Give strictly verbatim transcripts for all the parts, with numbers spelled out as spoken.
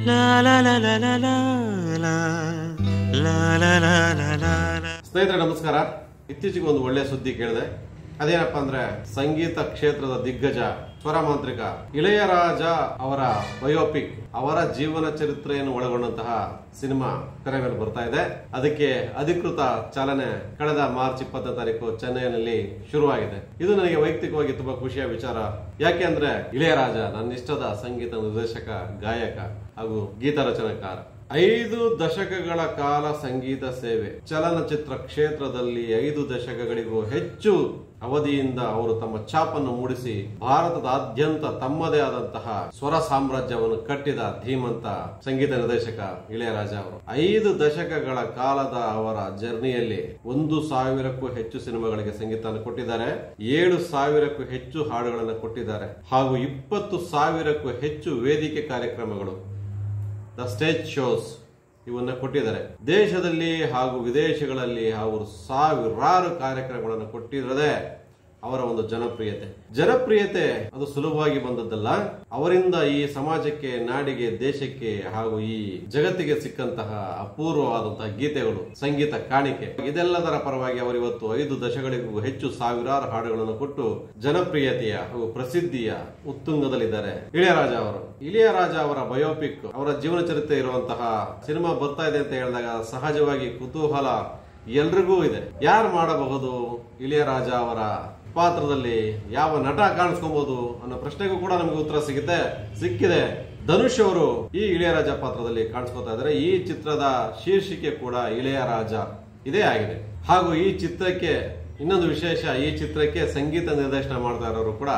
ಸ್ನೇಹಿತರೆ ನಮಸ್ಕಾರ. ಇತ್ತೀಚೆಗೆ ಒಂದು ಒಳ್ಳೆ ಸುದ್ದಿ ಕೇಳಿದೆ. ಅದೇನಪ್ಪಾ ಅಂದ್ರೆ ಸಂಗೀತ ಕ್ಷೇತ್ರದ ದಿಗ್ಗಜ ಸ್ವರ ಮಾಂತ್ರಿಕ ಇಳೆಯರಾಜ ಅವರ ಬಯೋಪಿಕ್, ಅವರ ಜೀವನ ಚರಿತ್ರೆಯನ್ನು ಒಳಗೊಂಡಂತಹ ಸಿನಿಮಾ ತೆರೆ ಮೇಲೆ ಬರ್ತಾ ಇದೆ. ಅದಕ್ಕೆ ಅಧಿಕೃತ ಚಾಲನೆ ಕಳೆದ ಮಾರ್ಚ್ ಇಪ್ಪತ್ತನೇ ತಾರೀಕು ಚೆನ್ನೈನಲ್ಲಿ ಶುರುವಾಗಿದೆ. ಇದು ನನಗೆ ವೈಯಕ್ತಿಕವಾಗಿ ತುಂಬಾ ಖುಷಿಯ ವಿಚಾರ. ಯಾಕೆ ಅಂದ್ರೆ ಇಳೆಯರಾಜ ನನ್ನ ಇಷ್ಟದ ಸಂಗೀತ ನಿರ್ದೇಶಕ, ಗಾಯಕ ಹಾಗೂ ಗೀತ ರಚನಾಕಾರ. ಐದು ದಶಕಗಳ ಕಾಲ ಸಂಗೀತ ಸೇವೆ, ಚಲನಚಿತ್ರ ಕ್ಷೇತ್ರದಲ್ಲಿ ಐದು ದಶಕಗಳಿಗೂ ಹೆಚ್ಚು ಅವಧಿಯಿಂದ ಅವರು ತಮ್ಮ ಛಾಪನ್ನು ಮೂಡಿಸಿ ಭಾರತದಾದ್ಯಂತ ತಮ್ಮದೇ ಆದಂತಹ ಸ್ವರ ಸಾಮ್ರಾಜ್ಯವನ್ನು ಕಟ್ಟಿದ ಧೀಮಂತ ಸಂಗೀತ ನಿರ್ದೇಶಕ ಇಳೆಯರಾಜ ಅವರು. ಐದು ದಶಕಗಳ ಕಾಲದ ಅವರ ಜರ್ನಿಯಲ್ಲಿ ಒಂದು ಸಾವಿರಕ್ಕೂ ಹೆಚ್ಚು ಸಿನಿಮಾಗಳಿಗೆ ಸಂಗೀತವನ್ನು ಕೊಟ್ಟಿದ್ದಾರೆ, ಏಳು ಸಾವಿರಕ್ಕೂ ಹೆಚ್ಚು ಹಾಡುಗಳನ್ನು ಕೊಟ್ಟಿದ್ದಾರೆ ಹಾಗೂ ಇಪ್ಪತ್ತು ಸಾವಿರಕ್ಕೂ ಹೆಚ್ಚು ವೇದಿಕೆ ಕಾರ್ಯಕ್ರಮಗಳು, ದ ಸ್ಟೇಜ್ ಶೋಸ್ ಇವನ್ನ ಕೊಟ್ಟಿದ್ದಾರೆ. ದೇಶದಲ್ಲಿ ಹಾಗೂ ವಿದೇಶಗಳಲ್ಲಿ ಅವರು ಸಾವಿರಾರು ಕಾರ್ಯಕ್ರಮಗಳನ್ನು ಕೊಟ್ಟಿರದೆ ಅವರ ಒಂದು ಜನಪ್ರಿಯತೆ ಜನಪ್ರಿಯತೆ ಅದು ಸುಲಭವಾಗಿ ಬಂದದ್ದಲ್ಲ. ಅವರಿಂದ ಈ ಸಮಾಜಕ್ಕೆ, ನಾಡಿಗೆ, ದೇಶಕ್ಕೆ ಹಾಗೂ ಈ ಜಗತ್ತಿಗೆ ಸಿಕ್ಕಂತಹ ಅಪೂರ್ವವಾದಂತಹ ಗೀತೆಗಳು, ಸಂಗೀತ ಕಾಣಿಕೆ, ಇದೆಲ್ಲದರ ಪರವಾಗಿ ಅವರು ಇವತ್ತು ಐದು ದಶಕಗಳಿಗೂ ಹೆಚ್ಚು ಸಾವಿರಾರು ಹಾಡುಗಳನ್ನು ಕೊಟ್ಟು ಜನಪ್ರಿಯತೆಯ ಹಾಗೂ ಪ್ರಸಿದ್ಧಿಯ ಉತ್ತುಂಗದಲ್ಲಿದ್ದಾರೆ ಇಳೆಯರಾಜ ಅವರು. ಇಳೆಯರಾಜ ಅವರ ಬಯೋಪಿಕ್, ಅವರ ಜೀವನ ಚರಿತ್ರೆ ಇರುವಂತಹ ಸಿನಿಮಾ ಬರ್ತಾ ಇದೆ ಅಂತ ಹೇಳಿದಾಗ ಸಹಜವಾಗಿ ಕುತೂಹಲ ಎಲ್ರಿಗೂ ಇದೆ. ಯಾರು ಮಾಡಬಹುದು ಇಳೆಯರಾಜ ಅವರ ಪಾತ್ರದಲ್ಲಿ, ಯಾವ ನಟ ಕಾಣಿಸ್ಕೊಬಹುದು ಅನ್ನೋ ಪ್ರಶ್ನೆಗೂ ಕೂಡ ನಮಗೆ ಉತ್ತರ ಸಿಗುತ್ತೆ ಸಿಕ್ಕಿದೆ. ಧನುಷ್ ಅವರು ಈ ಇಳೆಯರಾಜ ಪಾತ್ರದಲ್ಲಿ ಕಾಣಿಸ್ಕೊತಾ ಇದ್ದಾರೆ. ಈ ಚಿತ್ರದ ಶೀರ್ಷಿಕೆ ಕೂಡ ಇಳೆಯರಾಜ ಇದೇ ಆಗಿದೆ. ಹಾಗೂ ಈ ಚಿತ್ರಕ್ಕೆ ಇನ್ನೊಂದು ವಿಶೇಷ, ಈ ಚಿತ್ರಕ್ಕೆ ಸಂಗೀತ ನಿರ್ದೇಶನ ಮಾಡ್ತಾ ಇರೋರು ಕೂಡ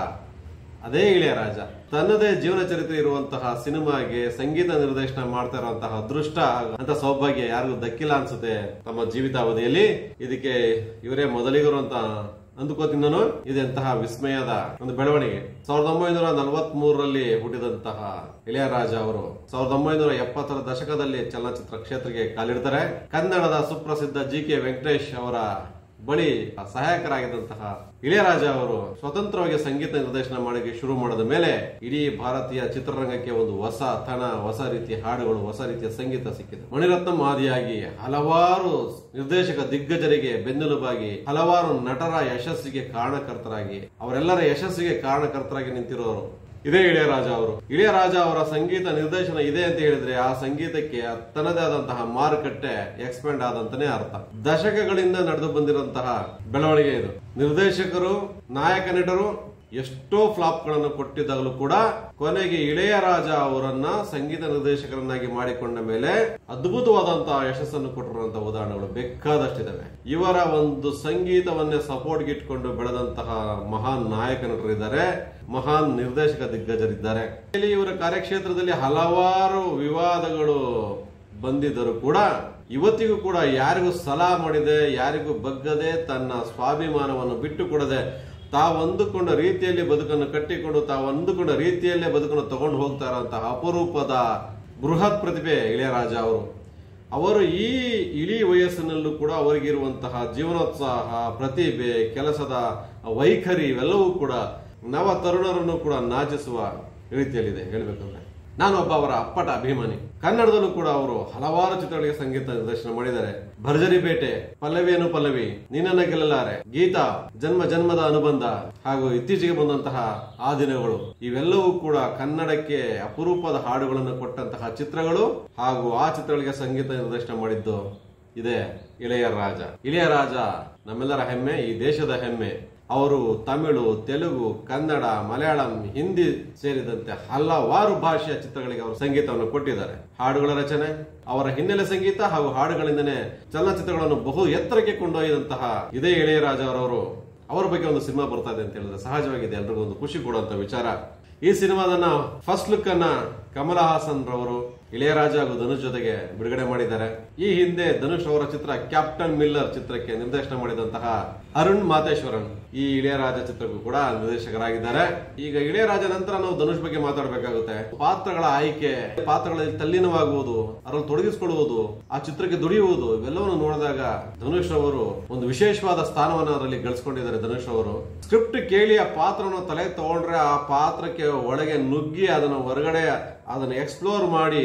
ಅದೇ ಇಳೆಯರಾಜ. ತನ್ನದೇ ಜೀವನ ಚರಿತ್ರೆ ಇರುವಂತಹ ಸಿನಿಮಾಗೆ ಸಂಗೀತ ನಿರ್ದೇಶನ ಮಾಡ್ತಾ ಇರುವಂತಹ ಅದೃಷ್ಟ ಅಂತ ಸೌಭಾಗ್ಯ ಯಾರಿಗೂ ದಕ್ಕಿಲ್ಲ ಅನ್ಸುತ್ತೆ ತಮ್ಮ ಜೀವಿತಾವಧಿಯಲ್ಲಿ. ಇದಕ್ಕೆ ಇವರೇ ಮೊದಲಿಗರು ಅಂತ ಅಂದುಕೋತೀನಿ ನಾನು. ಇದೆಂತಹ ವಿಸ್ಮಯದ ಒಂದು ಬೆಳವಣಿಗೆ. ಸಾವಿರದ ಒಂಬೈನೂರ ನಲವತ್ತ್ ಮೂರರಲ್ಲಿ ಹುಟ್ಟಿದಂತಹ ಇಳೆಯರಾಜ ಅವರು ಸಾವಿರದ ಒಂಬೈನೂರ ಎಪ್ಪತ್ತರ ದಶಕದಲ್ಲಿ ಚಲನಚಿತ್ರ ಕ್ಷೇತ್ರಕ್ಕೆ ಕಾಲಿಡ್ತಾರೆ. ಕನ್ನಡದ ಸುಪ್ರಸಿದ್ಧ ಜಿ ಕೆ ವೆಂಕಟೇಶ್ ಅವರ ಬಳಿ ಸಹಾಯಕರಾಗಿದ್ದಂತಹ ಇಳೆಯರಾಜ ಅವರು ಸ್ವತಂತ್ರವಾಗಿ ಸಂಗೀತ ನಿರ್ದೇಶನ ಮಾಡಿ ಶುರು ಮಾಡಿದ ಮೇಲೆ ಇಡೀ ಭಾರತೀಯ ಚಿತ್ರರಂಗಕ್ಕೆ ಒಂದು ಹೊಸ ತನ, ಹೊಸ ರೀತಿಯ ಹಾಡುಗಳು, ಹೊಸ ರೀತಿಯ ಸಂಗೀತ ಸಿಕ್ಕಿದೆ. ಮಣಿರತ್ನಂ ಆದಿಯಾಗಿ ಹಲವಾರು ನಿರ್ದೇಶಕ ದಿಗ್ಗಜರಿಗೆ ಬೆನ್ನೆಲುಬಾಗಿ, ಹಲವಾರು ನಟರ ಯಶಸ್ಸಿಗೆ ಕಾರಣಕರ್ತರಾಗಿ, ಅವರೆಲ್ಲರ ಯಶಸ್ಸಿಗೆ ಕಾರಣಕರ್ತರಾಗಿ ನಿಂತಿರೋರು ಇದೇ ಇಳೆಯರಾಜ ಅವರು. ಇಳೆಯರಾಜ ಅವರ ಸಂಗೀತ ನಿರ್ದೇಶನ ಇದೆ ಅಂತ ಹೇಳಿದ್ರೆ ಆ ಸಂಗೀತಕ್ಕೆ ತನ್ನದೇ ಆದಂತಹ ಮಾರುಕಟ್ಟೆ ಎಕ್ಸ್ಪೆಂಡ್ ಆದಂತಾನೆ ಅರ್ಥ. ದಶಕಗಳಿಂದ ನಡೆದು ಬಂದಿರುವಂತಹ ಬೆಳವಣಿಗೆ ಇದು. ನಿರ್ದೇಶಕರು, ನಾಯಕ ನಟರು ಎಷ್ಟೋ ಫ್ಲಾಪ್ ಗಳನ್ನು ಕೊಟ್ಟಿದ್ದಾಗಲೂ ಕೂಡ ಕೊನೆಗೆ ಇಳೆಯರಾಜ ಅವರನ್ನ ಸಂಗೀತ ನಿರ್ದೇಶಕರನ್ನಾಗಿ ಮಾಡಿಕೊಂಡ ಮೇಲೆ ಅದ್ಭುತವಾದಂತಹ ಯಶಸ್ಸನ್ನು ಕೊಟ್ಟಿರುವಂತಹ ಉದಾಹರಣೆಗಳು ಬೇಕಾದಷ್ಟಿದ್ದಾವೆ. ಇವರ ಒಂದು ಸಂಗೀತವನ್ನೇ ಸಪೋರ್ಟ್ಗೆ ಇಟ್ಕೊಂಡು ಬೆಳೆದಂತಹ ಮಹಾನ್ ನಾಯಕ ನಟರಿದ್ದಾರೆ, ಮಹಾನ್ ನಿರ್ದೇಶಕ ದಿಗ್ಗಜರಿದ್ದಾರೆ. ಇಲ್ಲಿ ಇವರ ಕಾರ್ಯಕ್ಷೇತ್ರದಲ್ಲಿ ಹಲವಾರು ವಿವಾದಗಳು ಬಂದಿದ್ದರೂ ಕೂಡ ಇವತ್ತಿಗೂ ಕೂಡ ಯಾರಿಗೂ ಸಲಾ ಮಾಡಿದೆ, ಯಾರಿಗೂ ಬಗ್ಗದೆ, ತನ್ನ ಸ್ವಾಭಿಮಾನವನ್ನು ಬಿಟ್ಟು ಕೊಡದೆ, ತಾವಂದುಕೊಂಡ ರೀತಿಯಲ್ಲಿ ಬದುಕನ್ನು ಕಟ್ಟಿಕೊಂಡು ತಾವಂದುಕೊಂಡ ರೀತಿಯಲ್ಲೇ ಬದುಕನ್ನು ತಗೊಂಡು ಹೋಗ್ತಾ ಇರುವಂತಹ ಅಪರೂಪದ ಬೃಹತ್ ಪ್ರತಿಭೆ ಇಳೆಯರಾಜ ಅವರು. ಅವರು ಈ ಇಡೀ ವಯಸ್ಸಿನಲ್ಲೂ ಕೂಡ ಅವರಿಗಿರುವಂತಹ ಜೀವನೋತ್ಸಾಹ, ಪ್ರತಿಭೆ, ಕೆಲಸದ ವೈಖರಿ ಇವೆಲ್ಲವೂ ಕೂಡ ನವ ತರುಣರನ್ನು ಕೂಡ ನಾಚಿಸುವ ರೀತಿಯಲ್ಲಿದೆ. ಹೇಳ್ಬೇಕಂದ್ರೆ ನಾನು ಒಬ್ಬ ಅವರ ಅಪ್ಪಟ ಅಭಿಮಾನಿ. ಕನ್ನಡದಲ್ಲೂ ಕೂಡ ಅವರು ಹಲವಾರು ಚಿತ್ರಗಳಿಗೆ ಸಂಗೀತ ನಿರ್ದೇಶನ ಮಾಡಿದ್ದಾರೆ. ಭರ್ಜರಿ ಬೇಟೆ, ಪಲ್ಲವಿಯನ್ನು ಪಲ್ಲವಿ, ನಿನ್ನನ್ನ ಗೆಲ್ಲಲಾರೆ, ಗೀತಾ, ಜನ್ಮ ಜನ್ಮದ ಅನುಬಂಧ ಹಾಗೂ ಇತ್ತೀಚೆಗೆ ಬಂದಂತಹ ಆ ದಿನಗಳು, ಇವೆಲ್ಲವೂ ಕೂಡ ಕನ್ನಡಕ್ಕೆ ಅಪರೂಪದ ಹಾಡುಗಳನ್ನು ಕೊಟ್ಟಂತಹ ಚಿತ್ರಗಳು. ಹಾಗೂ ಆ ಚಿತ್ರಗಳಿಗೆ ಸಂಗೀತ ನಿರ್ದೇಶನ ಮಾಡಿದ್ದು ಇದೆ ಇಳೆಯರಾಜ. ಇಳೆಯರಾಜ ನಮ್ಮೆಲ್ಲರ ಹೆಮ್ಮೆ, ಈ ದೇಶದ ಹೆಮ್ಮೆ. ಅವರು ತಮಿಳು, ತೆಲುಗು, ಕನ್ನಡ, ಮಲಯಾಳಂ, ಹಿಂದಿ ಸೇರಿದಂತೆ ಹಲವಾರು ಭಾಷೆಯ ಚಿತ್ರಗಳಿಗೆ ಅವರು ಸಂಗೀತವನ್ನು ಕೊಟ್ಟಿದ್ದಾರೆ. ಹಾಡುಗಳ ರಚನೆ, ಅವರ ಹಿನ್ನೆಲೆ ಸಂಗೀತ ಹಾಗೂ ಹಾಡುಗಳಿಂದನೇ ಚಲನಚಿತ್ರಗಳನ್ನು ಬಹು ಎತ್ತರಕ್ಕೆ ಕೊಂಡೊಯ್ದಂತಹ ಇದೇ ಇಳೆಯರಾಜ ಅವರವರು. ಅವರ ಬಗ್ಗೆ ಒಂದು ಸಿನಿಮಾ ಬರ್ತಾ ಇದೆ ಅಂತ ಹೇಳಿದ್ರೆ ಸಹಜವಾಗಿದೆ, ಎಲ್ರಿಗೂ ಒಂದು ಖುಷಿ ಕೊಡುವಂತ ವಿಚಾರ. ಈ ಸಿನಿಮಾದನ್ನ ಫಸ್ಟ್ ಲುಕ್ ಅನ್ನ ಕಮಲ ಹಾಸನ್ ರವರು ಇಳೆಯರಾಜ ಹಾಗೂ ಧನುಷ್ ಜೊತೆಗೆ ಬಿಡುಗಡೆ ಮಾಡಿದ್ದಾರೆ. ಈ ಹಿಂದೆ ಧನುಷ್ ಅವರ ಚಿತ್ರ ಕ್ಯಾಪ್ಟನ್ ಮಿಲ್ಲರ್ ಚಿತ್ರಕ್ಕೆ ನಿರ್ದೇಶನ ಮಾಡಿದಂತಹ ಅರುಣ್ ಮಾತೇಶ್ವರನ್ ಈ ಇಳೆಯರಾಜ ಚಿತ್ರಕ್ಕೂ ಕೂಡ ನಿರ್ದೇಶಕರಾಗಿದ್ದಾರೆ. ಈಗ ಇಳೆಯರಾಜ ನಂತರ ನಾವು ಧನುಷ್ ಬಗ್ಗೆ ಮಾತಾಡಬೇಕಾಗುತ್ತೆ. ಪಾತ್ರಗಳ ಆಯ್ಕೆ, ಪಾತ್ರಗಳಲ್ಲಿ ತಲ್ಲೀನವಾಗುವುದು, ಅದರಲ್ಲಿ ತೊಡಗಿಸಿಕೊಳ್ಳುವುದು, ಆ ಚಿತ್ರಕ್ಕೆ ದುಡಿಯುವುದು, ಇವೆಲ್ಲವನ್ನು ನೋಡಿದಾಗ ಧನುಷ್ ಅವರು ಒಂದು ವಿಶೇಷವಾದ ಸ್ಥಾನವನ್ನು ಅದರಲ್ಲಿ ಗಳಿಸಿಕೊಂಡಿದ್ದಾರೆ. ಧನುಷ್ ಅವರು ಸ್ಕ್ರಿಪ್ಟ್ ಕೇಳಿ ಆ ಪಾತ್ರವನ್ನು ತಲೆ ತಗೊಂಡ್ರೆ ಆ ಪಾತ್ರಕ್ಕೆ ಒಳಗೆ ನುಗ್ಗಿ ಅದನ್ನು ಹೊರಗಡೆ ಅದನ್ನು ಎಕ್ಸ್ಪ್ಲೋರ್ ಮಾಡಿ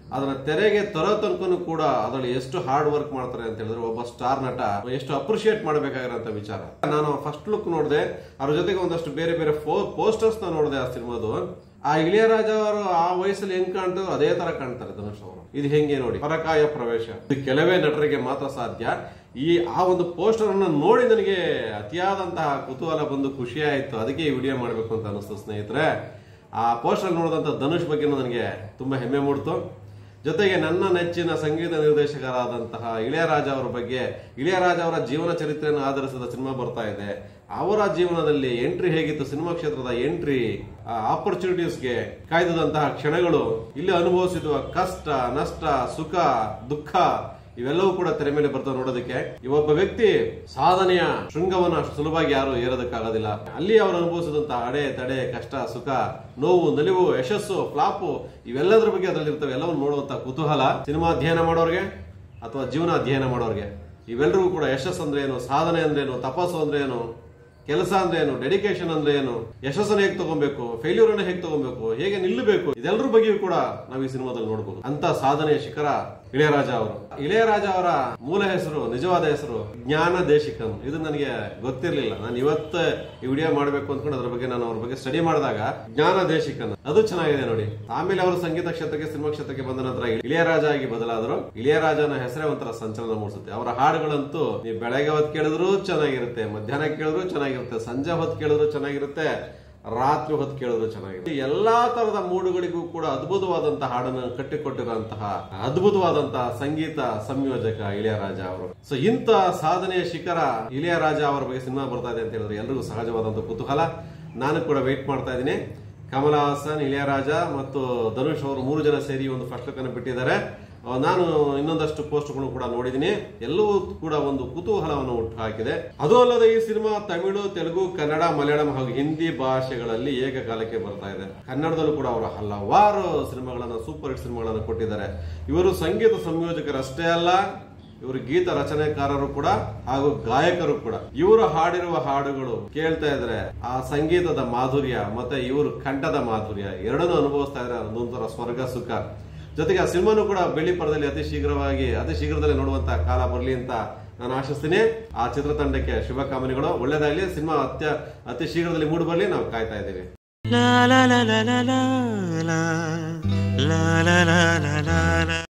ಅದನ್ನ ತೆರೆಗೆ ತರೋ ತನಕನೂ ಕೂಡ ಅದರಲ್ಲಿ ಎಷ್ಟು ಹಾರ್ಡ್ ವರ್ಕ್ ಮಾಡ್ತಾರೆ ಅಂತ ಹೇಳಿದ್ರೆ ಒಬ್ಬ ಸ್ಟಾರ್ ನಟ ಎಷ್ಟು ಅಪ್ರಿಶಿಯೇಟ್ ಮಾಡಬೇಕಾಗಿರೋಂಥ ವಿಚಾರ. ನಾನು ಫಸ್ಟ್ ಲುಕ್ ನೋಡಿದೆ, ಅದ್ರ ಜೊತೆಗೆ ಒಂದಷ್ಟು ಬೇರೆ ಬೇರೆ ಪೋಸ್ಟರ್ಸ್ ನ ನೋಡಿದೆ ಆ ಸಿನಿಮಾದು. ಆ ಇಳಿಯರಾಜ ಅವರು ಆ ವಯಸ್ಸಲ್ಲಿ ಹೆಂಗ್ ಕಾಣ್ತಾರೋ ಅದೇ ತರ ಕಾಣ್ತಾರೆ ಧನುಷ್ ಅವರು. ಇದು ಹೆಂಗೆ ನೋಡಿ, ಪರಕಾಯ ಪ್ರವೇಶ ಇದು ಕೆಲವೇ ನಟರಿಗೆ ಮಾತ್ರ ಸಾಧ್ಯ. ಈ ಆ ಒಂದು ಪೋಸ್ಟರ್ ಅನ್ನು ನೋಡಿ ನನಗೆ ಅತಿಯಾದಂತಹ ಕುತೂಹಲ ಬಂದು ಖುಷಿ ಆಯ್ತು. ಅದಕ್ಕೆ ಈ ವಿಡಿಯೋ ಮಾಡಬೇಕು ಅಂತ ಅನಿಸ್ತು ಸ್ನೇಹಿತರೆ. ಆ ಪೋಸ್ಟರ್ ನೋಡಿದಂತ ಧನುಷ್ ಬಗ್ಗೆ ನನಗೆ ತುಂಬಾ ಹೆಮ್ಮೆ ಮೂಡ್ತು. ಜೊತೆಗೆ ನನ್ನ ನೆಚ್ಚಿನ ಸಂಗೀತ ನಿರ್ದೇಶಕರಾದಂತಹ ಇಳೆಯರಾಜ ಅವರ ಬಗ್ಗೆ, ಇಳೆಯರಾಜ ಅವರ ಜೀವನ ಚರಿತ್ರೆಯನ್ನು ಆಧರಿಸಿದ ಸಿನಿಮಾ ಬರ್ತಾ ಇದೆ. ಅವರ ಜೀವನದಲ್ಲಿ ಎಂಟ್ರಿ ಹೇಗಿತ್ತು, ಸಿನಿಮಾ ಕ್ಷೇತ್ರದ ಎಂಟ್ರಿ, ಆಪರ್ಚುನಿಟೀಸ್ಗೆ ಕಾಯ್ದಂತಹ ಕ್ಷಣಗಳು, ಇಲ್ಲಿ ಅನುಭವಿಸಿದ ಕಷ್ಟ, ನಷ್ಟ, ಸುಖ, ದುಃಖ ಇವೆಲ್ಲವೂ ಕೂಡ ತೆರೆ ಮೇಲೆ ಬರ್ತವೆ ನೋಡೋದಕ್ಕೆ. ಈ ಒಬ್ಬ ವ್ಯಕ್ತಿ ಸಾಧನೆಯ ಶೃಂಗವನ್ನು ಅಷ್ಟು ಸುಲಭವಾಗಿ ಯಾರು ಏರೋದಕ್ಕಾಗೋದಿಲ್ಲ. ಅಲ್ಲಿ ಅವರು ಅನುಭವಿಸಿದಂತಹ ಅಡೆ ತಡೆ, ಕಷ್ಟ, ಸುಖ, ನೋವು, ನಲಿವು, ಯಶಸ್ಸು, ಫ್ಲಾಪು ಇವೆಲ್ಲದರ ಬಗ್ಗೆ ಅದರಲ್ಲಿ ಇರ್ತವೆ. ಎಲ್ಲವನ್ನು ನೋಡುವಂತ ಕುತೂಹಲ ಸಿನಿಮಾ ಅಧ್ಯಯನ ಮಾಡೋರ್ಗೆ ಅಥವಾ ಜೀವನ ಅಧ್ಯಯನ ಮಾಡೋರ್ಗೆ ಇವೆಲ್ಲರಿಗೂ ಕೂಡ ಯಶಸ್ಸು ಅಂದ್ರೆ ಏನು, ಸಾಧನೆ ಅಂದ್ರೆ ಏನು, ತಪಸ್ಸು ಅಂದ್ರೆ ಏನು, ಕೆಲಸ ಅಂದ್ರೆ ಏನು, ಡೆಡಿಕೇಶನ್ ಅಂದ್ರೆ ಏನು, ಯಶಸ್ಸನ್ನು ಹೇಗೆ ತಗೊಬೇಕು, ಫೇಲ್ಯೂರ್ ಅನ್ನು ಹೇಗೆ ತಗೊಬೇಕು, ಹೇಗೆ ನಿಲ್ಲಬೇಕು, ಇದೆಲ್ಲರ ಬಗ್ಗೆಯೂ ಕೂಡ ನಾವು ಈ ಸಿನಿಮಾದಲ್ಲಿ ನೋಡಬಹುದು. ಅಂತ ಸಾಧನೆಯ ಶಿಖರ ಇಳೆಯರಾಜ ಅವರು. ಇಳೆಯರಾಜ ಅವರ ಮೂಲ ಹೆಸರು, ನಿಜವಾದ ಹೆಸರು ಜ್ಞಾನ ದೇಶಿಕನ್. ಇದು ನನಗೆ ಗೊತ್ತಿರಲಿಲ್ಲ. ನಾನು ಇವತ್ತು ಈ ವಿಡಿಯೋ ಮಾಡಬೇಕು ಅಂದ್ಕೊಂಡು ಅದ್ರ ಬಗ್ಗೆ ನಾನು ಅವ್ರ ಬಗ್ಗೆ ಸ್ಟಡಿ ಮಾಡಿದಾಗ ಜ್ಞಾನ ದೇಶಿಕನ್ ಅದು ಚೆನ್ನಾಗಿದೆ ನೋಡಿ. ಆಮೇಲೆ ಅವರು ಸಂಗೀತ ಕ್ಷೇತ್ರಕ್ಕೆ, ಸಿನಿಮಾ ಕ್ಷೇತ್ರಕ್ಕೆ ಬಂದ ನಂತರ ಇಳೆಯರಾಜ ಆಗಿ ಬದಲಾದರು. ಇಳೆಯರಾಜನ ಹೆಸರೇ ಒಂಥರ ಸಂಚಲನ ಮೂಡಿಸುತ್ತೆ. ಅವರ ಹಾಡುಗಳಂತೂ ನೀವು ಬೆಳಗ್ಗೆ ಹೊತ್ತು ಕೇಳಿದ್ರು ಚೆನ್ನಾಗಿರುತ್ತೆ, ಮಧ್ಯಾಹ್ನ ಕೇಳಿದ್ರು ಚೆನ್ನಾಗಿರುತ್ತೆ, ಸಂಜೆ ಹೊತ್ತು ಕೇಳಿದ್ರು ಚೆನ್ನಾಗಿರುತ್ತೆ, ರಾತ್ರಿ ಹೊತ್ತು ಕೇಳಿದ್ರು ಚೆನ್ನಾಗಿದೆ. ಎಲ್ಲಾ ತರದ ಮೂಡುಗಳಿಗೂ ಕೂಡ ಅದ್ಭುತವಾದಂತಹ ಹಾಡನ್ನು ಕಟ್ಟಿಕೊಟ್ಟಿರುವಂತಹ ಅದ್ಭುತವಾದಂತಹ ಸಂಗೀತ ಸಂಯೋಜಕ ಇಳೆಯರಾಜ ಅವರು. ಸೊ ಇಂತ ಸಾಧನೆಯ ಶಿಖರ ಇಳೆಯರಾಜ ಅವರ ಬಗ್ಗೆ ಸಿನಿಮಾ ಬರ್ತಾ ಇದೆ ಅಂತ ಹೇಳಿದ್ರೆ ಎಲ್ರಿಗೂ ಸಹಜವಾದಂತಹ ಕುತೂಹಲ. ನಾನು ಕೂಡ ವೇಟ್ ಮಾಡ್ತಾ ಇದ್ದೀನಿ. ಕಮಲ್ ಹಾಸನ್, ಇಳೆಯರಾಜ ಮತ್ತು ಧನುಷ್ ಅವರು ಮೂರು ಜನ ಸೇರಿ ಒಂದು ಫಸ್ಟ್ ಲುಕ್ ಅನ್ನು ಬಿಟ್ಟಿದ್ದಾರೆ. ನಾನು ಇನ್ನೊಂದಷ್ಟು ಪೋಸ್ಟ್ಗಳನ್ನು ಕೂಡ ನೋಡಿದ್ದೀನಿ. ಎಲ್ಲವೂ ಕೂಡ ಒಂದು ಕುತೂಹಲವನ್ನು ಹುಟ್ಟು ಹಾಕಿದೆ. ಅದು ಅಲ್ಲದೆ ಈ ಸಿನಿಮಾ ತಮಿಳು, ತೆಲುಗು, ಕನ್ನಡ, ಮಲಯಾಳಂ ಹಾಗೂ ಹಿಂದಿ ಭಾಷೆಗಳಲ್ಲಿ ಏಕಕಾಲಕ್ಕೆ ಬರ್ತಾ ಇದೆ. ಕನ್ನಡದಲ್ಲೂ ಕೂಡ ಅವರು ಹಲವಾರು ಸಿನಿಮಾಗಳನ್ನ, ಸೂಪರ್ ಹಿಟ್ ಸಿನಿಮಾಗಳನ್ನು ಕೊಟ್ಟಿದ್ದಾರೆ. ಇವರು ಸಂಗೀತ ಸಂಯೋಜಕರಷ್ಟೇ ಅಲ್ಲ, ಇವರು ಗೀತ ರಚನೆಕಾರರು ಕೂಡ ಹಾಗೂ ಗಾಯಕರು ಕೂಡ. ಇವರು ಹಾಡಿರುವ ಹಾಡುಗಳು ಕೇಳ್ತಾ ಇದ್ರೆ ಆ ಸಂಗೀತದ ಮಾಧುರ್ಯ ಮತ್ತೆ ಇವರು ಕಂಠದ ಮಾಧುರ್ಯ ಎರಡನ್ನೂ ಅನುಭವಿಸ್ತಾ ಇದ್ರೆ ಅದೊಂಥರ ಸ್ವರ್ಗ ಸುಖ. ಜೊತೆಗೆ ಆ ಸಿನಿಮಾನು ಕೂಡ ಬೆಳ್ಳಿ ಪರದಲ್ಲಿ ಅತಿ ಶೀಘ್ರವಾಗಿ ಅತಿ ಶೀಘ್ರದಲ್ಲೇ ನೋಡುವಂತ ಕಾಲ ಬರಲಿ ಅಂತ ನಾನು ಆಶಿಸ್ತೀನಿ. ಆ ಚಿತ್ರತಂಡಕ್ಕೆ ಶುಭಕಾಮನೆಗಳು. ಒಳ್ಳೆದಾಗಲಿ. ಸಿನಿಮಾ ಅತ್ಯ ಅತಿ ಶೀಘ್ರದಲ್ಲಿ ಮೂಡಿ ಬರಲಿ. ನಾವು ಕಾಯ್ತಾ ಇದ್ದೀವಿ. ಲಾ ಲಾ ಲಾ ಲಾ ಲಾ ಲಾ ಲಾ ಲಾ ಲಾ ಲಾ ಲಾ.